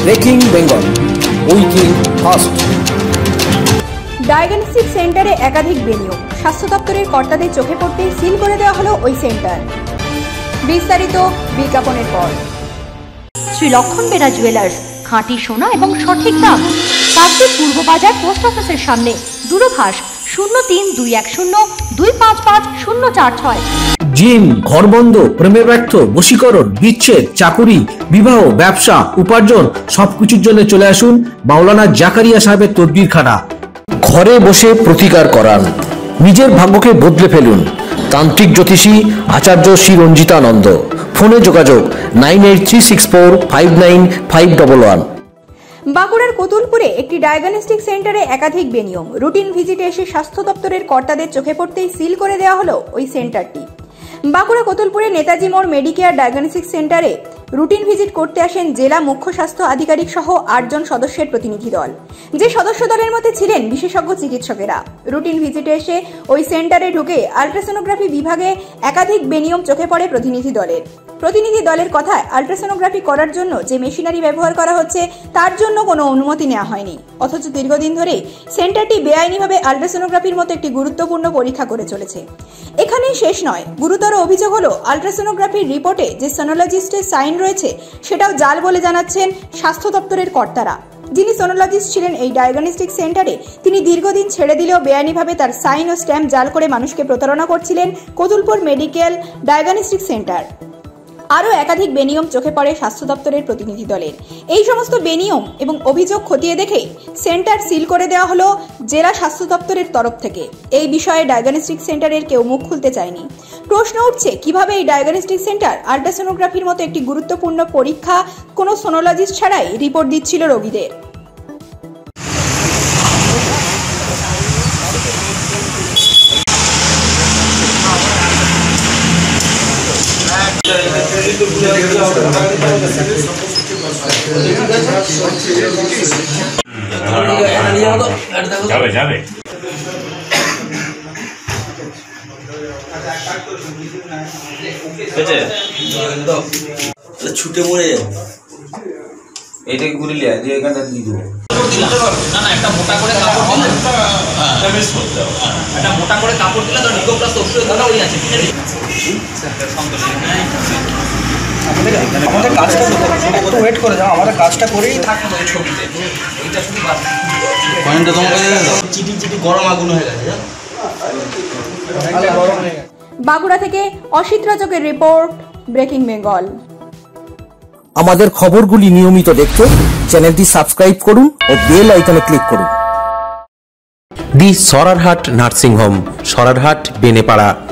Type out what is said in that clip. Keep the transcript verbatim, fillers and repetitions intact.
Breaking Bengal, উইকিং fast. Diagnostic সেন্টারে একাধিক বেনিয়ম, স্বাস্থ্য দপ্তরের কর্তাদের চোখে পড়তেই সিল করে দেওয়া হলো ওই সেন্টার। বিস্তারিত বিজ্ঞাপনের পর। শ্রী লক্ষণ বেরা জুয়েলার্স, খাঁটি সোনা এবং সঠিক দাম। কাকদ্বীপ পূর্ব বাজার পোস্ট অফিসের সামনে। দূরভাষ শূন্য তিন দুই এক শূন্য দুই পাঁচ পাঁচ শূন্য চার ছয়। জিম, ঘরবন্ধ, প্রেমে ব্যর্থ, বশীকরণ, বিচ্ছেদ, চাকুরি, বিবাহ, ব্যবসা, উপার্জন সবকিছুর জন্য চলে আসুন মাওলানা জাকারিয়া সাহেবের তদবিরখানা। ঘরে বসে প্রতিকার করান, নিজের ভাগ্যকে বদলে ফেলুন। তান্ত্রিক জ্যোতিষী আচার্য শ্রী রঞ্জিতানন্দ। ফোনে যোগাযোগ nine eight three six four five nine five double one. বাঁকুড়ার কোতুলপুরে একটি ডায়াগনস্টিক সেন্টারে একাধিক বেনিয়ম, রুটিন ভিজিটে এসে স্বাস্থ্য দপ্তরের কর্তাদের চোখে পড়তেই সিল করে দেওয়া হলো ওই সেন্টারটি। বাঁকুড়া কোতুলপুরে নেতাজি মোড় মেডিকেয়ার ডায়াগনস্টিক সেন্টারে রুটিন ভিজিট করতে আসেন জেলা মুখ্য স্বাস্থ্য আধিকারিক সহ আটজন সদস্যের প্রতিনিধি দল। যে সদস্য দলের মধ্যে ছিলেন বিশেষজ্ঞ চিকিৎসকেরা। রুটিন ভিজিটে এসে ওই সেন্টারে ঢুকে আল্ট্রাসোনোগ্রাফি বিভাগে একাধিক বেনিয়ম চোখে পড়ে প্রতিনিধি দলের। প্রতিনিধি দলের কথায় আল্ট্রাসোনোগ্রাফি করার জন্য যে মেশিনারি ব্যবহার করা হচ্ছে তার জন্য কোনো অনুমতি নেওয়া হয়নি, অথচ দীর্ঘদিন ধরে সেন্টারটি বেআইনিভাবে আল্ট্রাসোনোগ্রাফির মতো একটি গুরুত্বপূর্ণ পরীক্ষা করে চলেছে। এখানেই শেষ নয়, গুরুতর অভিযোগ হলো আল্ট্রাসোনোগ্রাফির রিপোর্টে যে সোনোলজিস্টের সাইন রয়েছে সেটাও জাল বলে জানাচ্ছেন স্বাস্থ্য দপ্তরের কর্তারা। যিনি সোনোলজিস্ট ছিলেন এই ডায়াগনস্টিক সেন্টারে, তিনি দীর্ঘদিন ছেড়ে দিলেও বেআইনিভাবে তার সাইন ও স্ট্যাম্প জাল করে মানুষকে প্রতারণা করছিলেন কোতুলপুর মেডিকেল ডায়াগনস্টিক সেন্টার। আরও একাধিক বেনিয়ম চোখে পড়ে স্বাস্থ্য দপ্তরের প্রতিনিধি দলের। এই সমস্ত বেনিয়ম এবং অভিযোগ খতিয়ে দেখে সেন্টার সিল করে দেওয়া হলো জেলা স্বাস্থ্য দপ্তরের তরফ থেকে। এই বিষয়ে ডায়াগনস্টিক সেন্টারের কেউ মুখ খুলতে চায়নি। প্রশ্ন উঠছে, কিভাবে এই ডায়াগনস্টিক সেন্টার আল্ট্রাসোনোগ্রাফির মতো একটি গুরুত্বপূর্ণ পরীক্ষা কোনো সোনোলজিস্ট ছাড়াই রিপোর্ট দিচ্ছিল রোগীদের। যাবে যাবে ছুটে মরে যাবো। এটাকে ঘুরে লিয়া যে এখানটা দিয়ে দেবো। না না, একটা মোটা করে কাপড় দিলে, একটা মোটা করে কাপড় দিলে তো নিকো প্লাস ওষুধের কথা ওই আছে। আমাদের কাজটা একটু ওয়েট করে যাও, আমাদের কাজটা করেই থাকবে ওই ছবিতে। এইটা শুধু পয়েন্টটা তোমাকে চিটি চিটি গরম আগুন হয়ে গেছে। বাঁকুড়া থেকে অসিত রাজকের রিপোর্ট, ব্রেকিং বেঙ্গল। আমাদের খবরগুলি নিয়মিত দেখতে চ্যানেলটি সাবস্ক্রাইব করুন ও বেল আইকনে ক্লিক করুন। The Sorarhat nursing home, Sorarhat, Benepara.